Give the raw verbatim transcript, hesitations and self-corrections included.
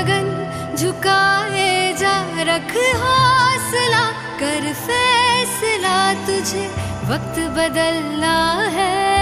गगन झुकाए जा, रख हौसला कर फैसला, तुझे वक्त बदलना है।